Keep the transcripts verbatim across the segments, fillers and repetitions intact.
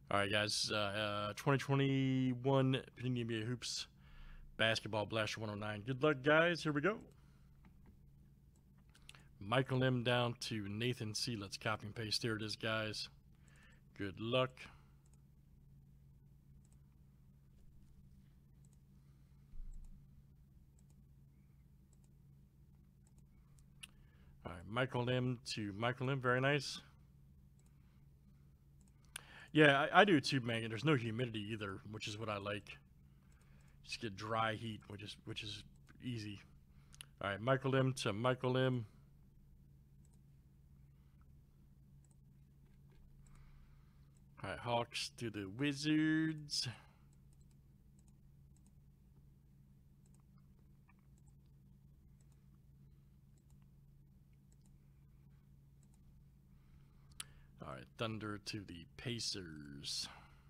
All right, guys. Uh, uh, twenty twenty-one Panini N B A Hoops Basketball Blaster one oh nine. Good luck, guys. Here we go. Michael M down to Nathan C. Let's copy and paste. There it is, guys. Good luck. All right, Michael M to Michael M. Very nice. Yeah, I, I do too, Megan. There's no humidity either, which is what I like. Just get dry heat, which is which is easy. All right, Michael M to Michael M. All right, Hawks to the Wizards. All right, Thunder to the Pacers.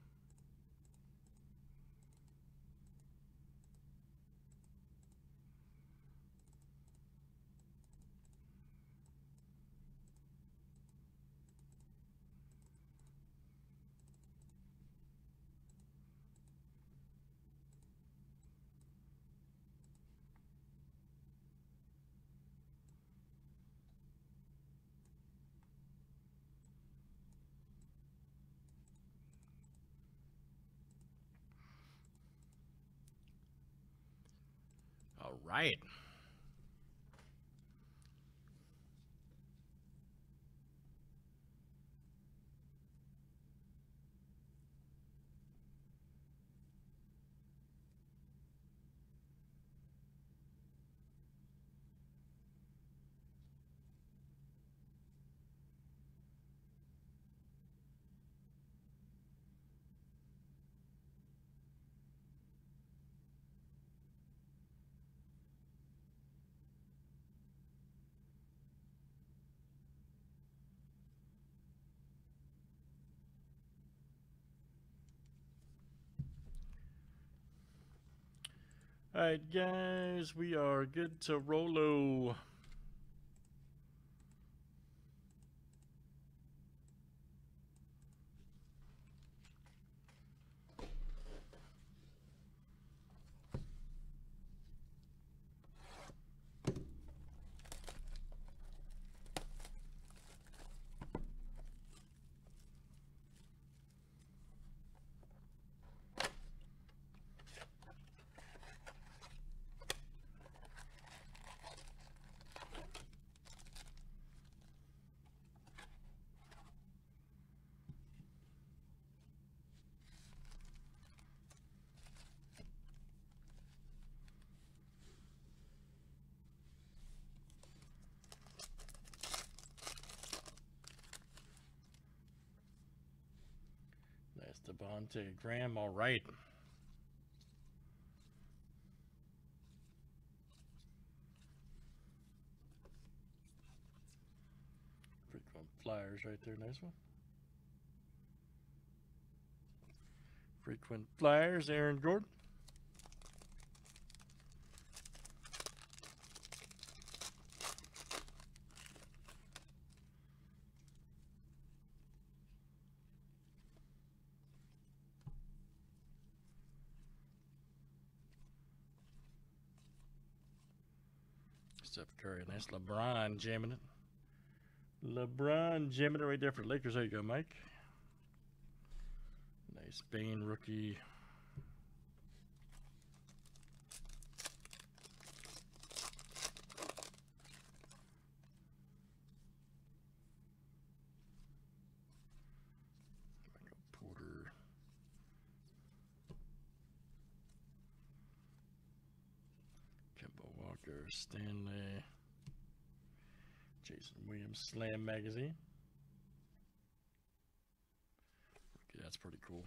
All right. All right, guys, we are good to Rolo. That's Devontae Graham. All right. Frequent Flyers right there. Nice one. Frequent Flyers, Aaron Gordon. Steph Curry. Nice LeBron jamming it. LeBron jamming it right there for the Lakers. There you go, Mike. Nice Bane rookie. Porter. Kemba Walker. Stanley. Jason Williams Slam Magazine. Okay, that's pretty cool.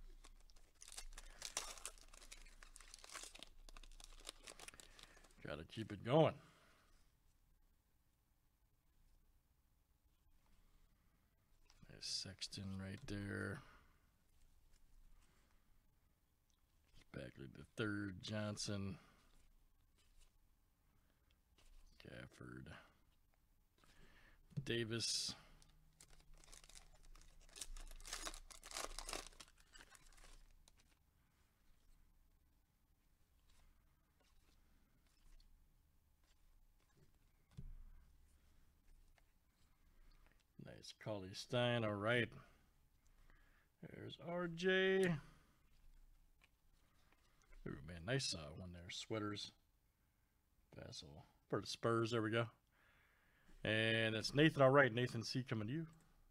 Gotta keep it going. There's Sexton right there. Bagley the third. Johnson. Gafford. Davis. Nice. Cauley Stein. All right. There's R J. Ooh, man. Nice uh, one there. Sweaters. Vassal. For the Spurs. There we go. And it's Nathan. All right. Nathan C. coming to you.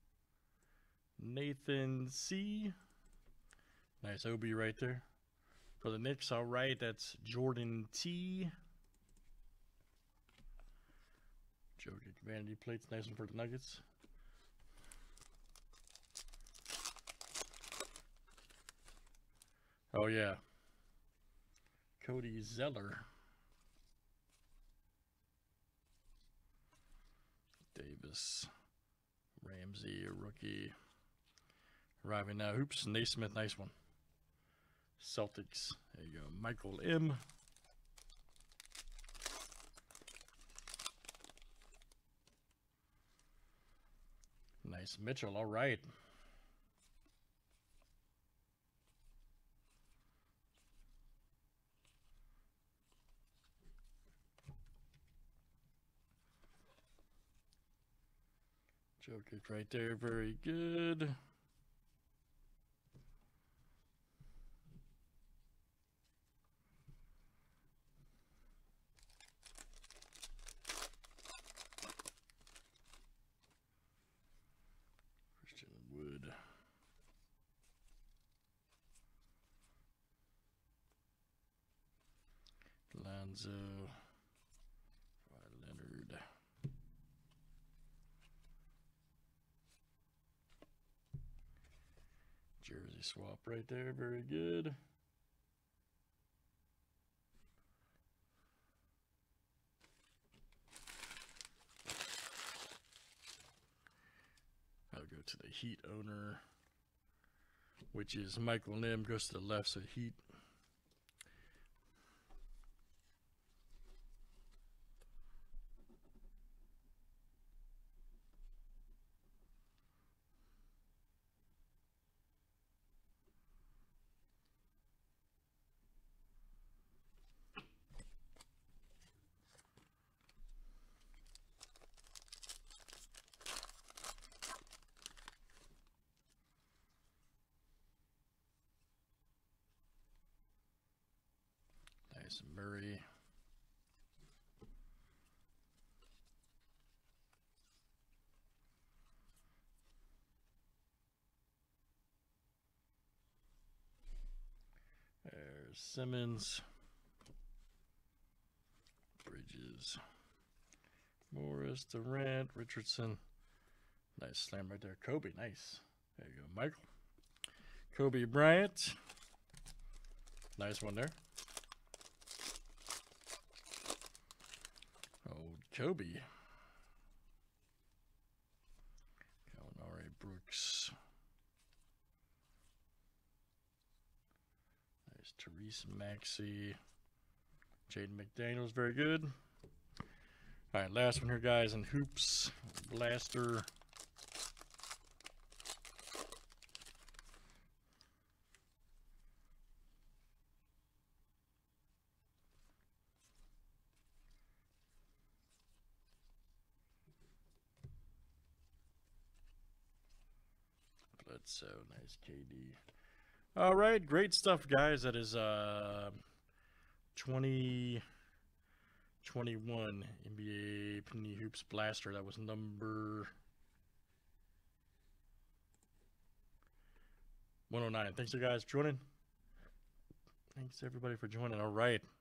Nathan C. Nice O B right there. For the Knicks. All right. That's Jordan T. Jokic vanity plates. Nice one for the Nuggets. Oh, yeah. Cody Zeller. Davis. Ramsey, a rookie. Arriving now. Hoops. Naismith, nice one. Celtics. There you go. Michael M. Nice. Mitchell, all right. Jokic right there, very good. Christian Wood. Lonzo. Leonard. Jersey swap right there, very good. I'll go to the Heat owner, which is Michael Lim, goes to the left, so Heat. Nice Murray. There's Simmons. Bridges. Morris, Durant, Richardson. Nice slam right there. Kobe, nice. There you go, Michael. Kobe Bryant. Nice one there. Oh, Kobe. Gallinari Brooks. Nice Therese Maxey. Jaden McDaniels, very good. All right, last one here, guys, in Hoops Blaster. So nice, K D. All right, great stuff, guys. That is uh, twenty twenty-one N B A Panini Hoops Blaster. That was number one oh nine. Thanks, you guys, for joining. Thanks, everybody, for joining. All right.